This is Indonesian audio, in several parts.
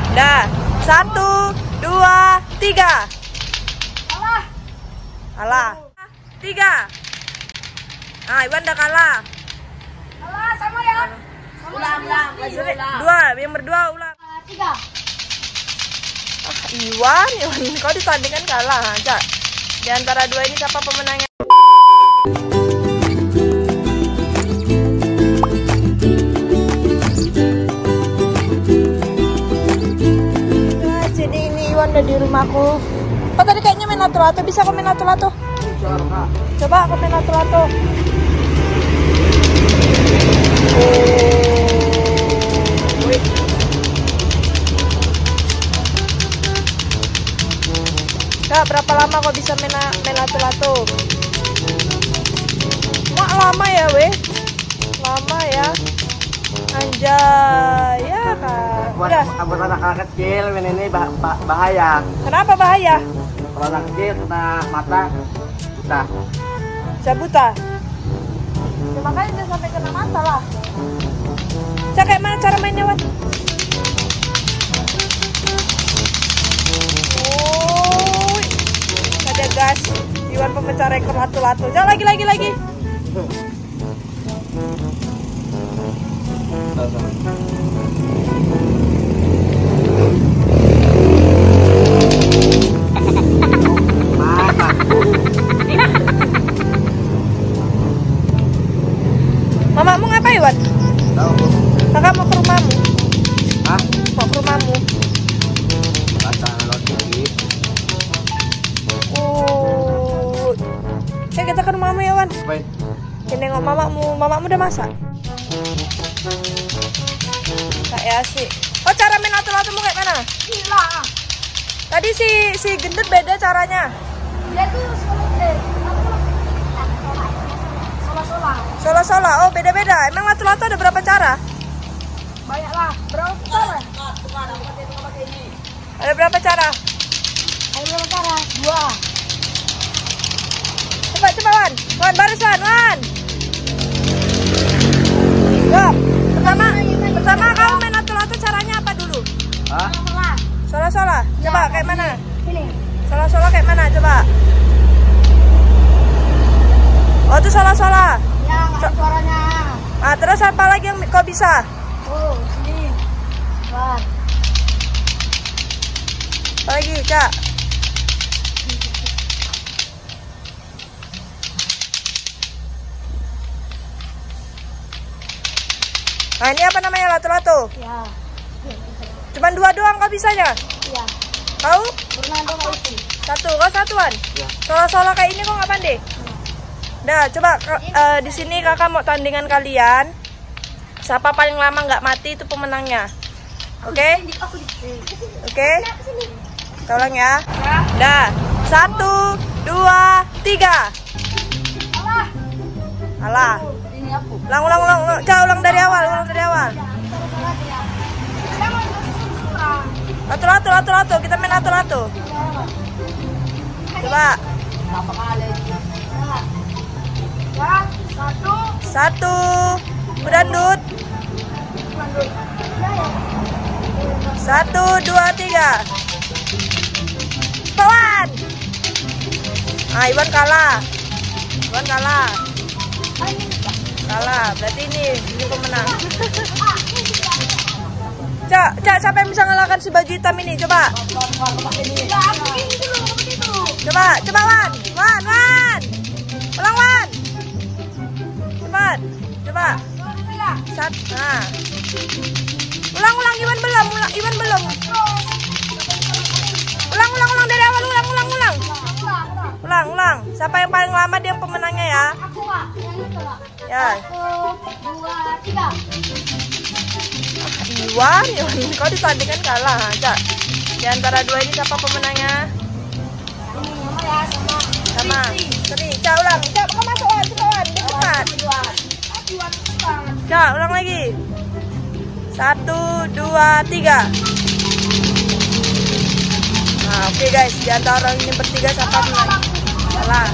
Dah. 1, 2, 3. Kalah. 3. Ah, Iwan udah kalah. Kalah sama ya. Ulang. Dua, yang berdua ulang. 3. Iwan, kau ditandingkan kalah, Cak. Di antara dua ini siapa pemenangnya? Nah, jadi ini Iwan udah di rumahku. Oh, tadi kayaknya main lato-lato. Bisa aku main lato-lato? Coba aku main lato-lato. Kak, berapa lama kok bisa main lato-lato? Mak lama ya, weh. Lama ya. Anjay, ya Kak. Buat anak kecil main ini bahaya. Kenapa bahaya? Kalau anak kecil kena mata, udah. Bisa buta. Ya, makanya jangan sampai kena mata lah. Cak, kayak mana cara mainnya, Wan? Oh, ada gas. Iwan pemecah rekor lato-lato. Jangan lagi. Mamamu ngapain, Wan? Tahu. Kakak mau ke rumahmu. Hah? Mau ke rumahmu. Baca lagi. Oh. Ya, kita ke rumahmu ya, Wan. Baik. Kita nengok mamamu udah masak. Kayak asik. Oh, cara main lato-latomu kayak mana? Gila. Tadi si gendut beda caranya. Dia tuh Sola. Oh, beda-beda. Emang lato-lato ada berapa cara? banyak lah. Berapa cara? Ada berapa cara? Ada berapa cara? 2. Coba Wan. Wan, barusan, Wan. Yuk. Pertama kamu main lato-lato caranya apa dulu? Hah? Sola. Coba kayak mana? Ini. Sola kayak mana? Coba. Oh, itu sola. Ya, nggak ada suaranya. Ah, terus apa lagi yang kau bisa? Oh, sini. Buat. Apa lagi, Cak? Nah, ini apa namanya lato-lato? Ya. Cuman 2 doang kau bisanya? Ya. Kau? Bernado nggak isi. 1, kau satuan? Ya. Sola kayak ini kok nggak pandai? Dah, coba di sini kakak mau tandingan kalian. Siapa paling lama nggak mati itu pemenangnya. Oke? Oke? Kita ulang ya. Dah. 1, 2, 3. Alah. Ini aku. Ulang. Cak, ulang dari awal. Lato-lato. Kita main lato-lato. Coba. Berapa kali? Ya, 1. Udah, Dut. 1, 2, 3. Kawan. Ah, Iwan kalah. Berarti ini pemenang. Cak, siapa yang bisa ngalahkan si baju hitam ini? Coba. Coba, Wan. Ulang, Wan. Cepat. Coba. Nah. Ulang, Iwan belum. Ulang dari awal, ulang. Siapa yang paling lama dia pemenangnya ya? Aku, Pak. Yang itu, Pak. Ya. 1, 2, 3. Iwan, kau ditandingkan kalah, Cak. Di antara dua ini siapa pemenangnya? Ini sama ya, Sama. Seri. Cak, ulang. Cak, kau masuk, Wan. Cepat. Cak, ulang lagi. 1, 2, 3. Nah, oke guys, di antara ini bertiga siapa menang? Salah.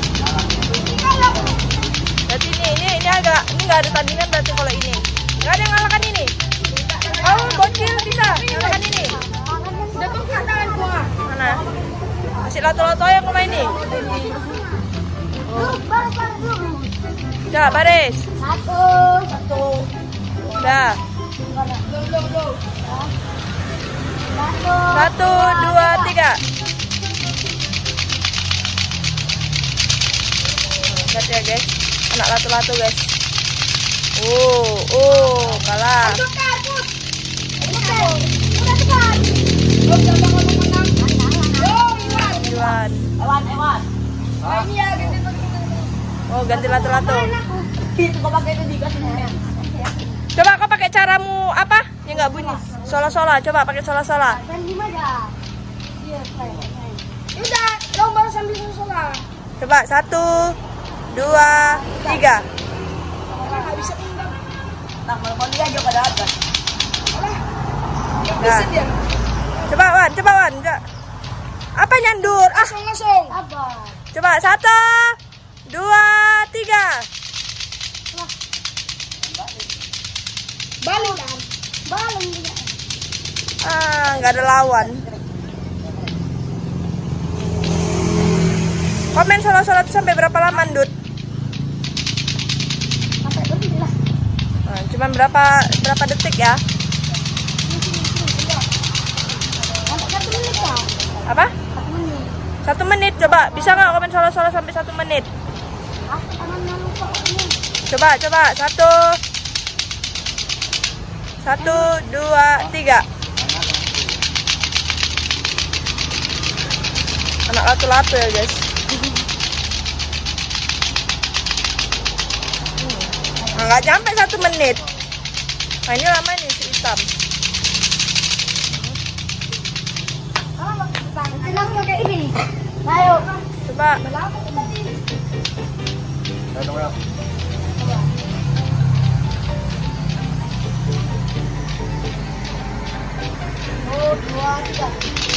Berarti ini nggak ada tandingan berarti kalau ini. Nggak ada yang ngalahkan ini. Kau bocil bisa ngalahkan ini. lato-lato yang main nih. Baru. Udah, baris. Satu. Udah. Satu. 1, 2, 3. Lihat ya guys, anak lato-lato guys. Kalah. Iwan. Ewan. Oh, ganti lato-lato. Itu kau pakai itu dikasih. Coba kau pakai caramu apa? Ya nggak bunyi. Sola-sola, coba pakai sola-sola. Dan di mana? Iya, kayaknya. Udah, lomba sambil sola. Coba 1, 2, 3. Nggak bisa imbang. Nah, kalau dia juga ada apa? Nah. Coba Wan. Enggak. Apa nyandur? Ah, Langsung. Sabar. coba 1, 2, 3. Balik kan? Balon dia. Nggak ada lawan. Komen sola-sola itu sampai berapa lama, Dut? Sampai lebih lah. Cuman berapa detik ya? Sampai 1 menit ya. Apa? 1 menit. 1 menit, coba. Bisa nggak komen sola-sola sampai 1 menit? Aku tangannya lupa ini. Coba. 1, 2, 3. Anak lato-lato ya guys. Nggak nyampe 1 menit. Nah ini lama nih si hitam. Tenang pakai ini. Ayo. Coba. Oh, 2, 3.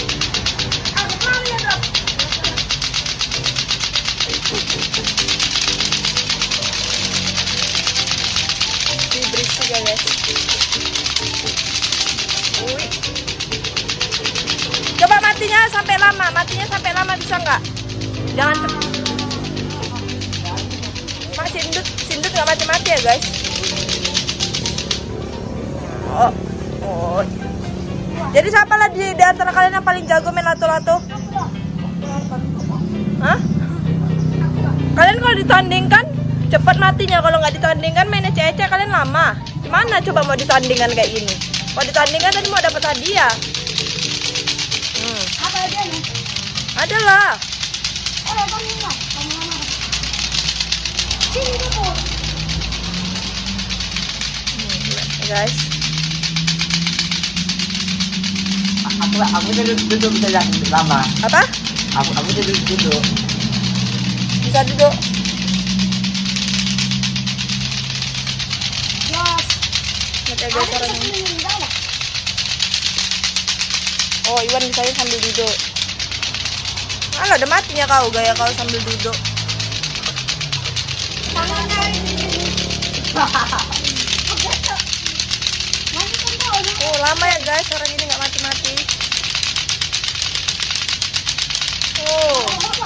Ini berisik ya guys. Wih. Coba matinya sampai lama bisa nggak? Jangan Mak sindut nggak mati-mati ya guys. Oh. Jadi siapa lah di antara kalian yang paling jago main lato-lato? Hah? Kalian kalau ditandingkan cepat matinya, kalau nggak ditandingkan main ece-ece kalian lama. Gimana coba mau ditandingkan kayak gini? Kalau ditandingkan tadi mau dapat hadiah. Apa aja nih? Adalah. Kamu mana? Sini dulu. Guys. Aku duduk bisa lama. Apa? Aku duduk. Bisa duduk. Yes. Lihat ya guys caranya. Oh, Iwan bisanya sambil duduk. Alah, ada matinya kau gaya kau sambil duduk. Oh, lama ya guys, orang ini nggak mati-mati. Oh,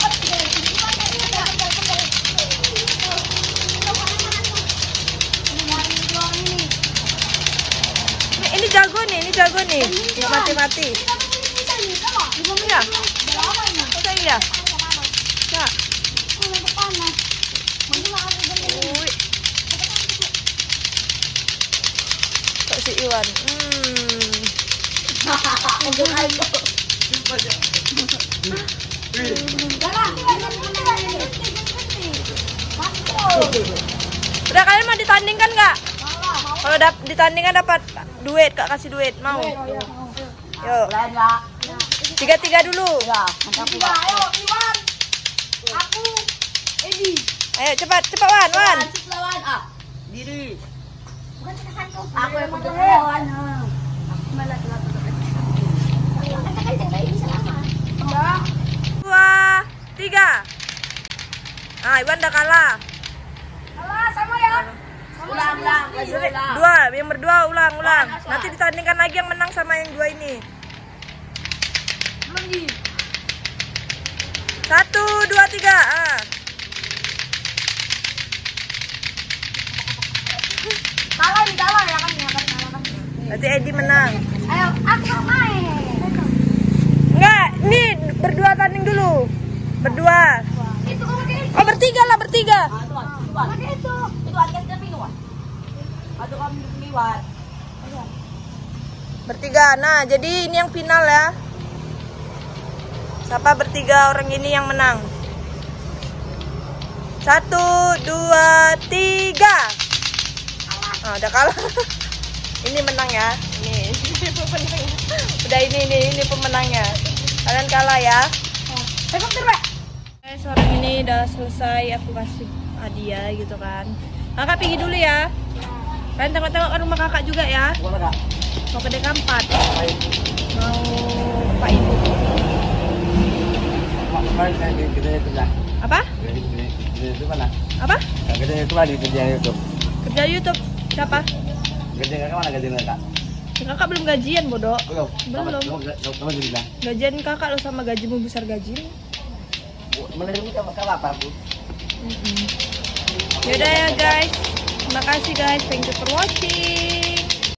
ini jago nih, nggak mati-mati. Iya, masa iya? Ya. Wih. Kok si Iwan? Udah, kalian mau ditandingkan nggak? Kalau ditandingkan dapat duit, Kak kasih duit, mau? Yuk, 3-3 dulu. Ayo, Iwan. Aku, Edi. Ayo cepat Wan. Diri. Aku yang lawan. 2, 3. Iwan udah kalah. Alah, sama ya. Ulang. Yang berdua ulang. Nanti ditandingkan lagi yang menang sama yang dua ini. Edi menang. Ayo, aku mau main. Enggak, ini berdua tanding dulu. Berdua. Itu kamu pakai itu. Oh, bertiga lah, bertiga. Pakai itu. Itu ada kita minuman. Ada kami minuman. Bertiga. Nah, jadi ini yang final ya. Siapa bertiga orang ini yang menang? 1, 2, 3. Ah, udah kalah. Ini menang ya. Ini pemenangnya. Udah ini pemenangnya. Kalian kalah ya. Seorang ini udah selesai, aku kasih hadiah gitu kan. Kakak pergi dulu ya. Kalian tengok-tengok ke rumah kakak juga ya. Mau ke Dekampat. Mau Pak Ibu. Apa? Itu mana? Apa? Gede itu lah di kerja YouTube. Kerja YouTube. Siapa? Gede kakak mana gajian kakak? Kakak belum gajian, bodoh. Belum. Kamu jadi bilang. Gajian kakak lo sama gajimu besar gaji. Mana ini kakak apa bu? Yaudah ya guys. Terima kasih guys. Thank you for watching.